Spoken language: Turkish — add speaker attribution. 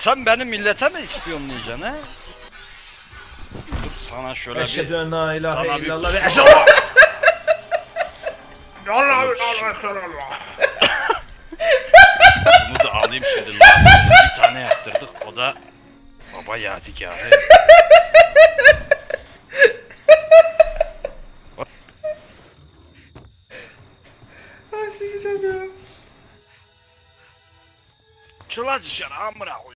Speaker 1: Sen benim millete mi ispiyonlayacaksın he? Dur sana şöyle
Speaker 2: Eşhedü en la ilahe
Speaker 1: sana bir-
Speaker 2: illallah ve eşhedü
Speaker 1: Bunu da alayım şimdi lazım. Bir tane yaptırdık o da baba yadigarı.
Speaker 2: Ay sikeceğim ya.
Speaker 1: Çıla dışarı amına koy.